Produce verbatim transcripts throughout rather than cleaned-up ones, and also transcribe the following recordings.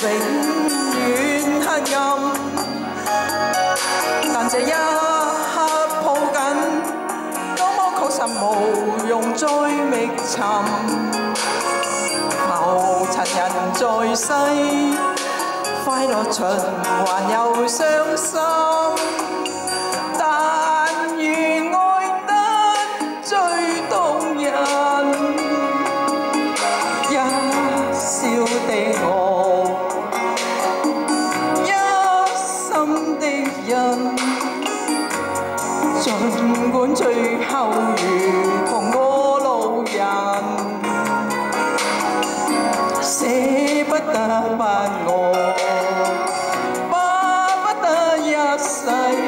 遠黑暗，但這一刻抱緊，多麼確實無用再覓尋。浮塵人在世，快樂循環又傷心。但願愛得最動人，一笑的我，一心的人，儘管最後如同過路人，捨不得不愛，巴不得一世，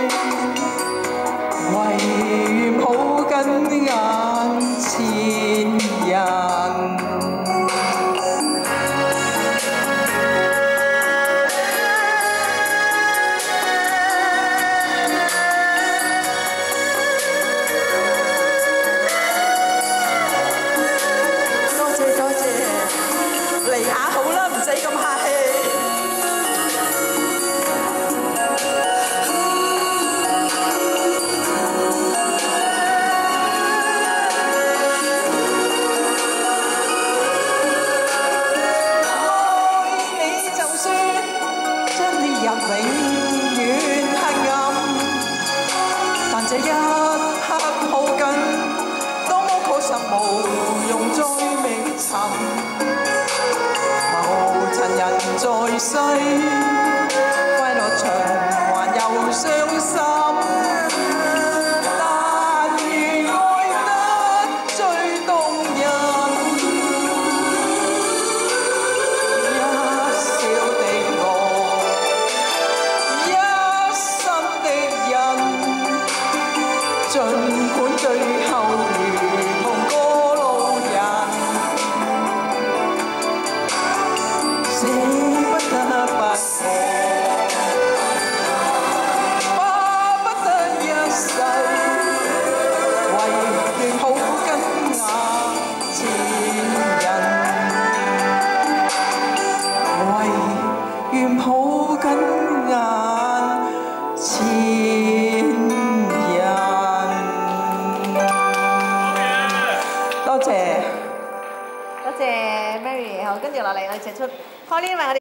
唯願抱緊眼前人。這一刻抱緊，多麼確實無用再覓尋。浮塵人在世，快樂循環又傷心。但願愛得最動人，一笑的我，一心的人。儘管最後如同過路人，捨不得不愛，巴不得一世，唯願抱緊眼前人，唯願抱緊眼前人。多謝， 多謝 Mary， 好，跟住落嚟我哋請出 Pauline 為我哋。